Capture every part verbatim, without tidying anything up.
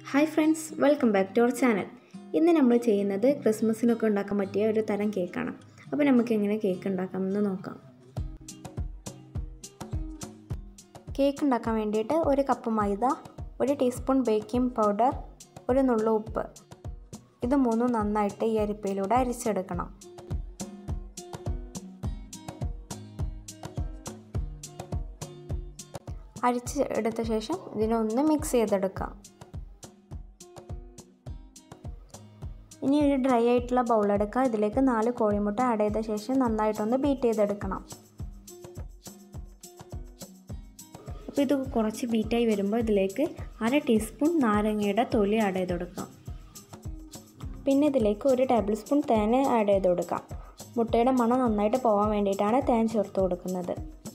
Hi friends, welcome back to our channel. ഇന്ന് നമ്മൾ ചെയ്യുന്നത് ക്രിസ്മസിനൊക്കെ ഉണ്ടാക്കാൻ പറ്റിയ ഒരു തരം കേക്കാണ്. അപ്പോൾ നമുക്ക് എങ്ങനെ കേക്ക് ഉണ്ടാക്കാമെന്ന് നോക്കാം. കേക്ക് ഉണ്ടാക്കാൻ വേണ്ടിയിട്ട് ഒരു കപ്പ് മൈദ, ഒരു ടീസ്പൂൺ ബേക്കിംഗ് പൗഡർ, ഒരു നുള്ളു ഉപ്പ്. ഇത് മൂന്നും നന്നായിട്ട് ഈ അരിപ്പയിലൂടെ അരിച്ചെടുക്കണം. അരിച്ച് എടുത്ത ശേഷം ഇതിനൊന്ന് മിക്സ് ചെയ്തെടുക്കാം. ഇനി ഒരു ഡ്രൈ ആയിട്ടുള്ള ബൗൾ എടുക്കുക. ഇതിലേക്ക് നാല് കോഴിമുട്ട ആഡ് ചെയ്ത ശേഷം നന്നായിട്ടൊന്ന് ബീറ്റ് ചെയ്തെടുക്കണം. അപ്പോൾ ഇത് കുറച്ച് ബീറ്റായി വരുമ്പോൾ ഇതിലേക്ക് അര ടീസ്പൂൺ നാരങ്ങയുടെ തൊലി ആഡ് ചെയ്ത് കൊടുക്കാം. പിന്നെ ഇതിലേക്ക് ഒരു ടേബിൾ സ്പൂൺ തേൻ ആഡ് ചെയ്ത് കൊടുക്കാം. മുട്ടയുടെ മണം നന്നായിട്ട് പോകാൻ വേണ്ടിയിട്ടാണ് തേൻ ചേർത്ത് കൊടുക്കുന്നത്.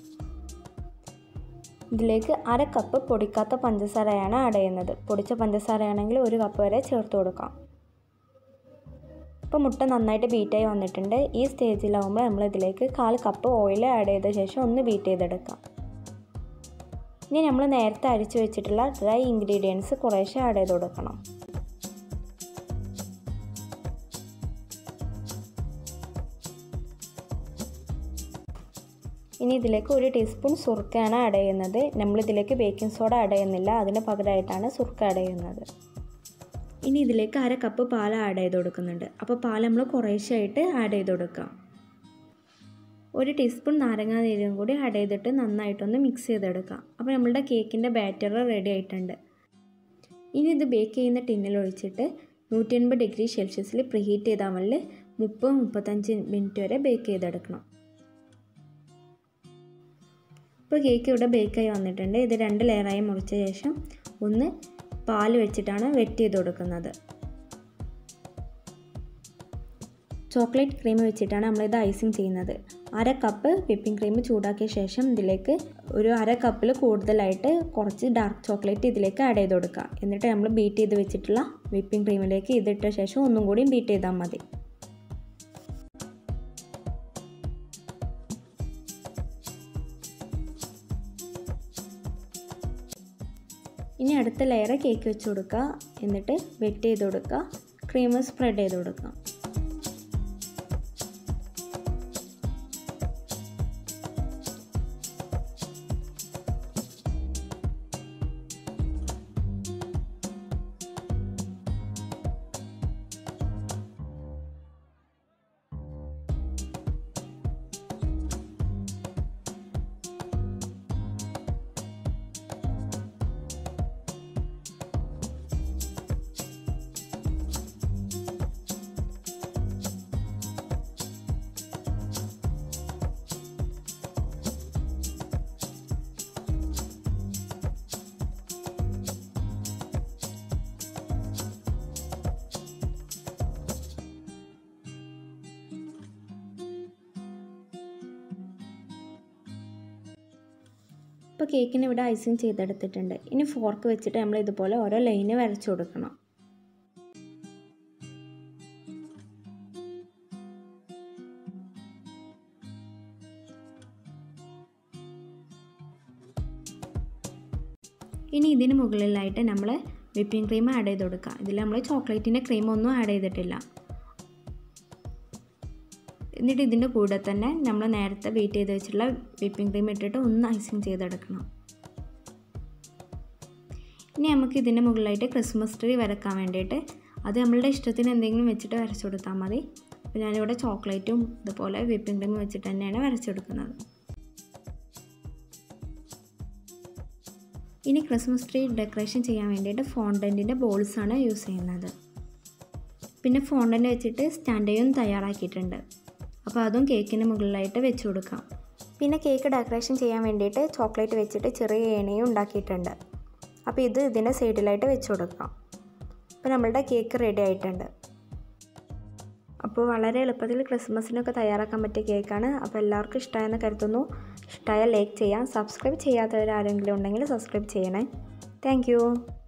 ഇതിലേക്ക് അര കപ്പ് പൊടിക്കാത്ത പഞ്ചസാരയാണ് ആഡ് ചെയ്യുന്നത്. പൊടിച്ച പഞ്ചസാരയാണെങ്കിൽ ഒരു കപ്പ് വരെ ചേർത്ത് കൊടുക്കാം. ഇപ്പോൾ മുട്ട നന്നായിട്ട് ബീറ്റായി വന്നിട്ടുണ്ട്. ഈ സ്റ്റേജിലാവുമ്പോൾ നമ്മൾ ഇതിലേക്ക് കാൽ കപ്പ് ഓയിൽ ആഡ് ചെയ്ത ശേഷം ഒന്ന് ബീറ്റ് ചെയ്തെടുക്കാം. ഇനി നമ്മൾ നേരത്തെ അരിച്ചു വെച്ചിട്ടുള്ള ഡ്രൈ ഇൻഗ്രീഡിയൻസ് കുറേശ്ശെ ആഡ് ചെയ്ത് കൊടുക്കണം. ഇനി ഇതിലേക്ക് ഒരു ടീസ്പൂൺ സുർക്കയാണ് ആഡ് ചെയ്യുന്നത്. നമ്മളിതിലേക്ക് ബേക്കിംഗ് സോഡ ആഡ് ചെയ്യുന്നില്ല, അതിന് പകരമായിട്ടാണ് സുർക്ക ആഡ് ചെയ്യുന്നത്. ഇനി ഇതിലേക്ക് അര കപ്പ് പാൽ ആഡ് ചെയ്ത് കൊടുക്കുന്നുണ്ട്. അപ്പോൾ പാൽ നമ്മൾ കുറേശ്ശായിട്ട് ആഡ് ചെയ്ത് കൊടുക്കാം. ഒരു ടീസ്പൂൺ നാരങ്ങാ നീരും കൂടി ആഡ് ചെയ്തിട്ട് നന്നായിട്ടൊന്ന് മിക്സ് ചെയ്തെടുക്കാം. അപ്പോൾ നമ്മളുടെ കേക്കിൻ്റെ ബാറ്റർ റെഡി ആയിട്ടുണ്ട്. ഇനി ഇത് ബേക്ക് ചെയ്യുന്ന ടിന്നിൽ ഒഴിച്ചിട്ട് നൂറ്റി എൺപത് ഡിഗ്രി സെൽഷ്യസിൽ പ്രീഹീറ്റ് ചെയ്താൽ മതി മുപ്പത് മുപ്പത്തഞ്ച് മിനിറ്റ് വരെ ബേക്ക് ചെയ്തെടുക്കണം. ഇപ്പോൾ കേക്ക് ഇവിടെ ബേക്കായി വന്നിട്ടുണ്ട്. ഇത് രണ്ട് ലെയറായി മുറിച്ച ശേഷം ഒന്ന് പാൽ വെച്ചിട്ടാണ് വെറ്റ് ചെയ്ത് കൊടുക്കുന്നത്. ചോക്ലേറ്റ് ക്രീം വെച്ചിട്ടാണ് നമ്മളിത് ഐസിങ് ചെയ്യുന്നത്. അര കപ്പ് വിപ്പിംഗ് ക്രീം ചൂടാക്കിയ ശേഷം ഇതിലേക്ക് ഒരു അര കപ്പിൽ കൂടുതലായിട്ട് കുറച്ച് ഡാർക്ക് ചോക്ലേറ്റ് ഇതിലേക്ക് ആഡ് ചെയ്ത് കൊടുക്കുക. എന്നിട്ട് നമ്മൾ ബീറ്റ് ചെയ്ത് വെച്ചിട്ടുള്ള വിപ്പിംഗ് ക്രീമിലേക്ക് ഇതിട്ട ശേഷം ഒന്നും കൂടി ബീറ്റ് ചെയ്താൽ മതി. ഇനി അടുത്ത ലെയർ കേക്ക് വെച്ച് കൊടുക്കുക. എന്നിട്ട് വെറ്റ് ചെയ്ത് കൊടുക്കുക. ക്രീം സ്പ്രെഡ് ചെയ്ത് കൊടുക്കുക. ഇപ്പോൾ കേക്കിന് ഇവിടെ ഐസിങ് ചെയ്തെടുത്തിട്ടുണ്ട്. ഇനി ഫോർക്ക് വെച്ചിട്ട് നമ്മൾ ഇതുപോലെ ഓരോ ലൈന് വരച്ചു കൊടുക്കണം. ഇനി ഇതിന് മുകളിലായിട്ട് നമ്മൾ വിപ്പിംഗ് ക്രീം ആഡ് ചെയ്ത് കൊടുക്കുക. ഇതിൽ നമ്മൾ ചോക്ലേറ്റിൻ്റെ ക്രീം ഒന്നും ആഡ് ചെയ്തിട്ടില്ല. എന്നിട്ട് ഇതിൻ്റെ കൂടെ തന്നെ നമ്മൾ നേരത്തെ ബീറ്റ് ചെയ്ത് വെച്ചിട്ടുള്ള വിപ്പിംഗ് ക്രീം ഇട്ടിട്ട് ഒന്ന് ഐസിങ് ചെയ്തെടുക്കണം. ഇനി നമുക്ക് ഇതിൻ്റെ മുകളിലായിട്ട് ക്രിസ്മസ് ട്രീ വരയ്ക്കാൻ വേണ്ടിയിട്ട് അത് നമ്മളുടെ ഇഷ്ടത്തിന് എന്തെങ്കിലും വെച്ചിട്ട് വരച്ചു കൊടുത്താൽ മതി. അപ്പോൾ ഞാനിവിടെ ചോക്ലേറ്റും ഇതുപോലെ വിപ്പിംഗ് ക്രീം വെച്ചിട്ട് തന്നെയാണ് വരച്ചെടുക്കുന്നത്. ഇനി ക്രിസ്മസ് ട്രീ ഡെക്കറേഷൻ ചെയ്യാൻ വേണ്ടിയിട്ട് ഫോണ്ടൻറ്റിൻ്റെ ബോൾസാണ് യൂസ് ചെയ്യുന്നത്. പിന്നെ ഫോണ്ടൻറ്റ് വെച്ചിട്ട് സ്റ്റാൻഡേയും തയ്യാറാക്കിയിട്ടുണ്ട്. അപ്പോൾ അതും കേക്കിന് മുകളിലായിട്ട് വെച്ച് കൊടുക്കാം. പിന്നെ കേക്ക് ഡെക്കറേഷൻ ചെയ്യാൻ വേണ്ടിയിട്ട് ചോക്ലേറ്റ് വെച്ചിട്ട് ചെറിയ ഏണിയും ഉണ്ടാക്കിയിട്ടുണ്ട്. അപ്പോൾ ഇത് ഇതിൻ്റെ സൈഡിലായിട്ട് വെച്ച് കൊടുക്കാം. അപ്പോൾ നമ്മളുടെ കേക്ക് റെഡി ആയിട്ടുണ്ട്. അപ്പോൾ വളരെ എളുപ്പത്തിൽ ക്രിസ്മസിനൊക്കെ തയ്യാറാക്കാൻ പറ്റിയ കേക്കാണ്. അപ്പോൾ എല്ലാവർക്കും ഇഷ്ടമായെന്ന് കരുതുന്നു. ഇഷ്ടമായ ലൈക്ക് ചെയ്യാം. സബ്സ്ക്രൈബ് ചെയ്യാത്തവരാരെങ്കിലും ഉണ്ടെങ്കിൽ സബ്സ്ക്രൈബ് ചെയ്യണേ. താങ്ക്